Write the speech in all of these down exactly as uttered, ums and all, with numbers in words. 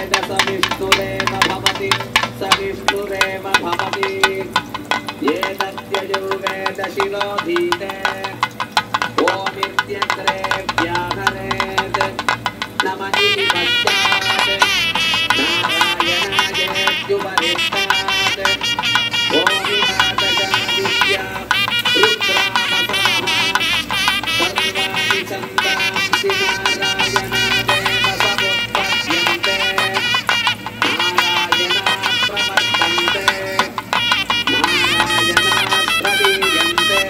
सविष्णुरेव भवति सविष्णुरेव भवति ये दत्ययो वेद शिरोधीते ओमित्यग्रे व्याहरेत् नम इति पश्चात् नारायणायेत्युपरिष्टात् ओमिहादजादित्या रुद्रावसवः सर्वाणि छन्दांसि नारायणादेव समुत्पद्यन्ते नारायणात् प्रवर्तन्ते नारायणात् प्रलीयन्ते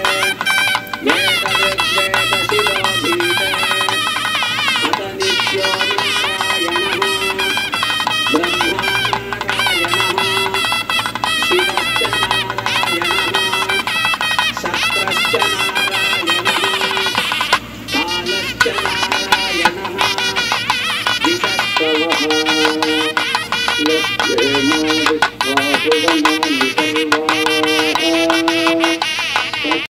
वेदऋग्वेदशिरोधीते अत नित्यो नारायणः ब्रह्मा नारायणः शिवश्च नारायणः शक्रश्च नारायणः कालश्च नारायणः विषक्तवः